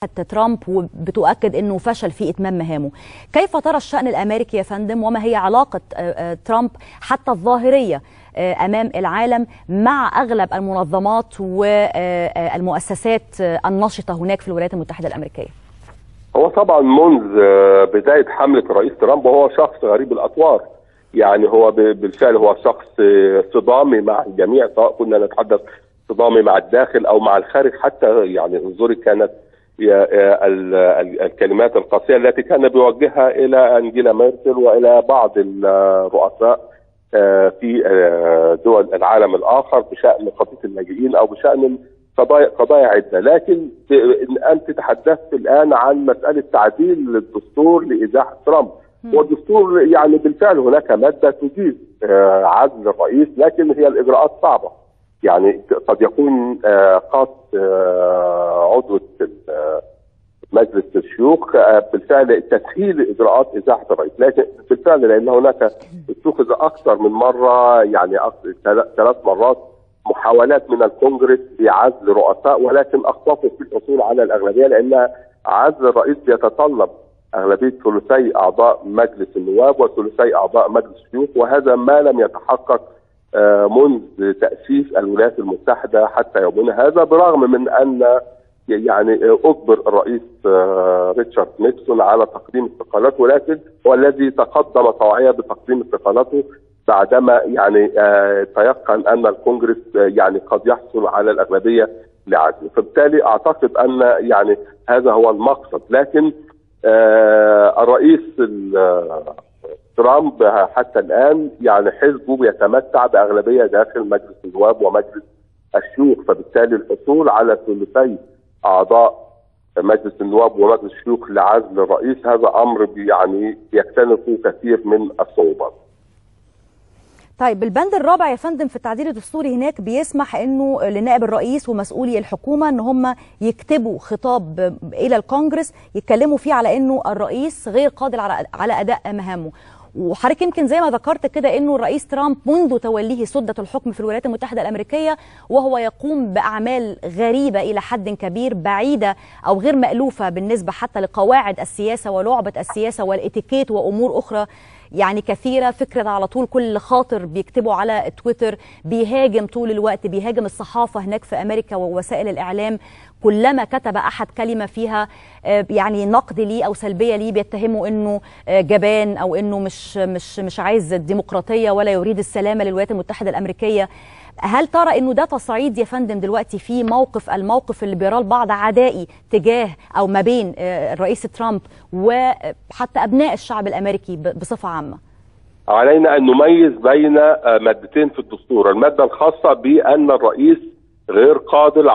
ترامب وبتؤكد أنه فشل في إتمام مهامه. كيف ترى الشأن الأمريكي يا فندم، وما هي علاقة ترامب حتى الظاهرية أمام العالم مع أغلب المنظمات والمؤسسات النشطة هناك في الولايات المتحدة الأمريكية؟ هو طبعا منذ بداية حملة الرئيس ترامب وهو شخص غريب الأطوار. يعني هو بالفعل هو شخص صدامي مع الجميع، سواء كنا نتحدث صدامي مع الداخل أو مع الخارج. حتى يعني انظري كانت الكلمات القاسية التي كان بيوجهها إلى أنجيلا ميركل وإلى بعض الرؤساء في دول العالم الآخر بشأن قضية اللاجئين أو بشأن قضايا عدة. لكن أنت تحدثت الآن عن مسألة تعديل للدستور لإزاحة ترامب، والدستور يعني بالفعل هناك مادة تجيز عزل الرئيس، لكن هي الإجراءات صعبة. يعني قد يكون قاص عضو مجلس الشيوخ بالفعل تسهيل اجراءات ازاحه الرئيس، لكن بالفعل لان هناك اتخذ اكثر من مره، يعني 3 مرات محاولات من الكونجرس لعزل رؤساء، ولكن اخطأوا في الحصول على الاغلبيه، لان عزل الرئيس يتطلب اغلبيه ثلثي اعضاء مجلس النواب وثلثي اعضاء مجلس الشيوخ، وهذا ما لم يتحقق منذ تأسيس الولايات المتحدة حتى يومنا هذا، برغم من أن يعني أجبر الرئيس ريتشارد نيكسون على تقديم استقالته، ولكن هو الذي تقدم طوعية بتقديم استقالته بعدما يعني تيقن أن الكونجرس يعني قد يحصل على الأغلبية لعزله. فبالتالي أعتقد أن يعني هذا هو المقصد. لكن الرئيس ترامب حتى الآن يعني حزبه بيتمتع بأغلبية داخل مجلس النواب ومجلس الشيوخ، فبالتالي الحصول على ثلثي أعضاء مجلس النواب ومجلس الشيوخ لعزل الرئيس هذا أمر يعني يكتنفه كثير من الصعوبات. طيب البند الرابع يا فندم في التعديل الدستوري هناك بيسمح انه لنائب الرئيس ومسؤولي الحكومه ان هم يكتبوا خطاب الى الكونجرس يتكلموا فيه على انه الرئيس غير قادر على اداء مهامه. وحضرتك يمكن زي ما ذكرت كده انه الرئيس ترامب منذ توليه سدة الحكم في الولايات المتحدة الأمريكية وهو يقوم بأعمال غريبة إلى حد كبير، بعيدة أو غير مألوفة بالنسبة حتى لقواعد السياسة ولعبة السياسة والإتيكيت وأمور أخرى يعني كثيرة. فكرة على طول كل خاطر بيكتبوا على تويتر، بيهاجم طول الوقت، بيهاجم الصحافة هناك في أمريكا ووسائل الإعلام. كلما كتب أحد كلمة فيها يعني نقد ليه أو سلبية ليه بيتهموا إنه جبان أو إنه مش عايز الديمقراطية ولا يريد السلامة للولايات المتحدة الأمريكية. هل ترى إنه ده تصعيد يا فندم دلوقتي في الموقف اللي بيراه البعض عدائي تجاه أو ما بين الرئيس ترامب وحتى أبناء الشعب الأمريكي بصفة عامة؟ علينا أن نميز بين مادتين في الدستور، المادة الخاصة بأن الرئيس غير قادر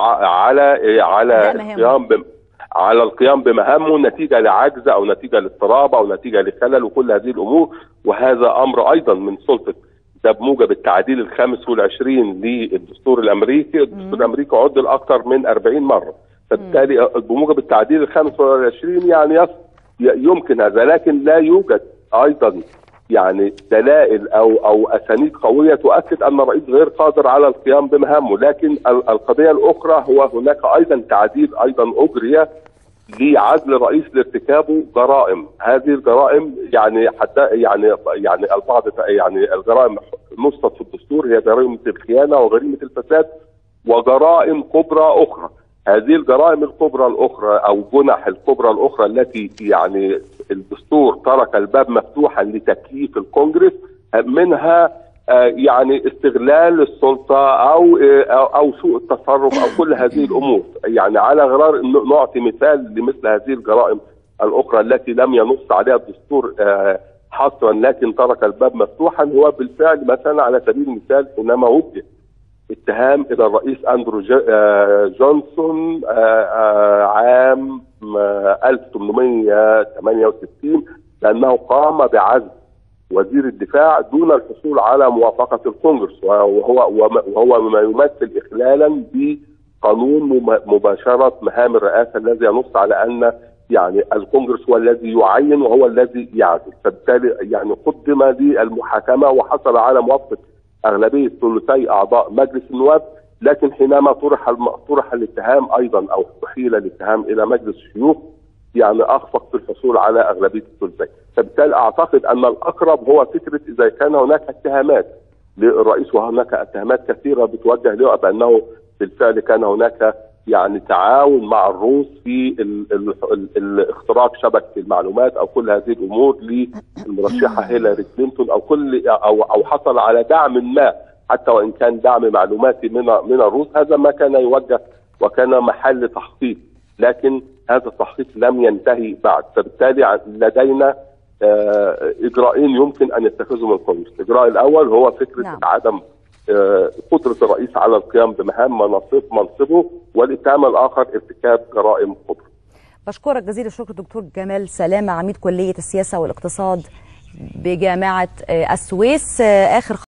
على القيام بمهامه نتيجة لعجز أو نتيجة لاضطراب أو نتيجة لخلل وكل هذه الأمور، وهذا أمر أيضا من سلطة ده بموجب التعديل ال25 للدستور الأمريكي. الدستور الأمريكي عدل أكثر من 40 مرة، فبالتالي بموجب التعديل ال25 يعني يمكن هذا، لكن لا يوجد أيضا يعني دلائل او اسانيد قويه تؤكد ان الرئيس غير قادر على القيام بمهامه. لكن القضيه الاخرى هو هناك ايضا تعديل ايضا اجري لعزل الرئيس لارتكابه جرائم. هذه الجرائم يعني حتى يعني البعض يعني الجرائم نصت في الدستور هي جريمه الخيانه وجريمه الفساد وجرائم كبرى اخرى. هذه الجرائم الكبرى الاخرى او جنح الكبرى الاخرى التي يعني الدستور ترك الباب مفتوحا لتكييف الكونجرس، منها يعني استغلال السلطه او سوء التصرف او كل هذه الامور. يعني على غرار نعطي مثال لمثل هذه الجرائم الاخرى التي لم ينص عليها الدستور حصرا لكن ترك الباب مفتوحا، هو بالفعل مثلا على سبيل المثال حينما وجه اتهام الى الرئيس اندرو جونسون عام 1868 بانه قام بعزل وزير الدفاع دون الحصول على موافقه الكونغرس، وهو ما يمثل اخلالا بقانون مباشره مهام الرئاسه الذي ينص على ان يعني الكونغرس هو الذي يعين وهو الذي يعزل. فبالتالي يعني قدم للمحاكمه وحصل على موافقه اغلبيه ثلثي اعضاء مجلس النواب، لكن حينما طرح الاتهام ايضا او احيل الاتهام الى مجلس الشيوخ يعني اخفق في الحصول على اغلبيه الثلثين، فبالتالي اعتقد ان الاقرب هو فكره اذا كان هناك اتهامات للرئيس، وهناك اتهامات كثيره بتوجه له بانه بالفعل كان هناك يعني تعاون مع الروس في اختراق شبكه المعلومات او كل هذه الامور للمرشحه هيلاري كلينتون او حصل على دعم ما حتى وان كان دعم معلوماتي من الروس، هذا ما كان يوجه وكان محل تحقيق، لكن هذا التحقيق لم ينتهي بعد، فبالتالي لدينا اجراءين يمكن ان يتخذهم الكونغرس. الاجراء الاول هو فكره عدم قدره الرئيس على القيام بمهام منصبه، والاتهام الاخر ارتكاب جرائم قدره. بشكرك جزيل الشكر دكتور جمال سلامه، عميد كليه السياسه والاقتصاد بجامعه السويس. اخر